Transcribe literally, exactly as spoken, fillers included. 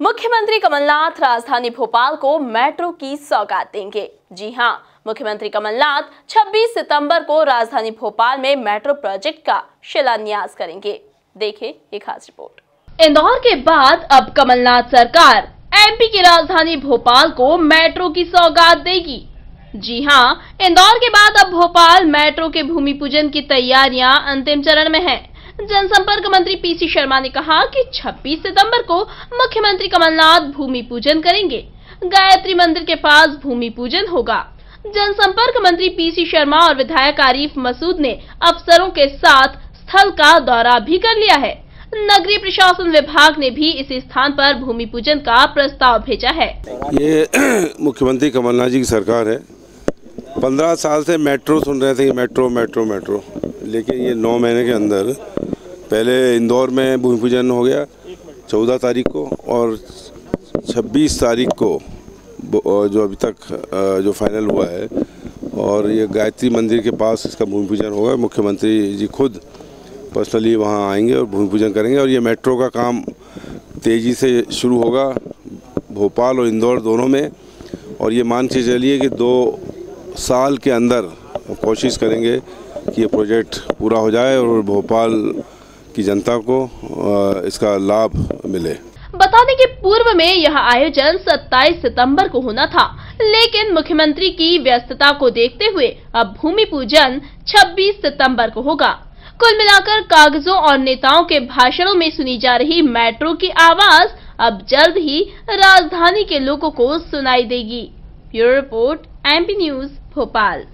मुख्यमंत्री कमलनाथ राजधानी भोपाल को मेट्रो की सौगात देंगे। जी हां, मुख्यमंत्री कमलनाथ छब्बीस सितंबर को राजधानी भोपाल में मेट्रो प्रोजेक्ट का शिलान्यास करेंगे। देखें ये खास रिपोर्ट। इंदौर के बाद अब कमलनाथ सरकार एमपी की राजधानी भोपाल को मेट्रो की सौगात देगी। जी हां, इंदौर के बाद अब भोपाल मेट्रो के भूमि पूजन की तैयारियां अंतिम चरण में हैं। जनसंपर्क मंत्री पीसी शर्मा ने कहा कि छब्बीस सितंबर को मुख्यमंत्री कमलनाथ भूमि पूजन करेंगे। गायत्री मंदिर के पास भूमि पूजन होगा। जनसंपर्क मंत्री पीसी शर्मा और विधायक आरिफ मसूद ने अफसरों के साथ स्थल का दौरा भी कर लिया है। नगरीय प्रशासन विभाग ने भी इसी स्थान पर भूमि पूजन का प्रस्ताव भेजा है। ये मुख्यमंत्री कमलनाथ जी की सरकार है। पंद्रह साल से मेट्रो सुन रहे थे कि मेट्रो मेट्रो मेट्रो, लेकिन ये नौ महीने के अंदर पहले इंदौर में भूमि पूजन हो गया चौदह तारीख को, और छब्बीस तारीख को जो अभी तक जो फाइनल हुआ है, और ये गायत्री मंदिर के पास इसका भूमि पूजन होगा। मुख्यमंत्री जी खुद पर्सनली वहाँ आएंगे और भूमि पूजन करेंगे, और ये मेट्रो का काम तेज़ी से शुरू होगा भोपाल और इंदौर दोनों में। और ये मान के चलिए कि दो साल के अंदर कोशिश करेंगे कि ये प्रोजेक्ट पूरा हो जाए और भोपाल की जनता को इसका लाभ मिले। बता दें कि पूर्व में यह आयोजन सत्ताईस सितंबर को होना था, लेकिन मुख्यमंत्री की व्यस्तता को देखते हुए अब भूमि पूजन छब्बीस सितंबर को होगा। कुल मिलाकर कागजों और नेताओं के भाषणों में सुनी जा रही मेट्रो की आवाज अब जल्द ही राजधानी के लोगों को सुनाई देगी। Bureau report, MP news, Bhopal.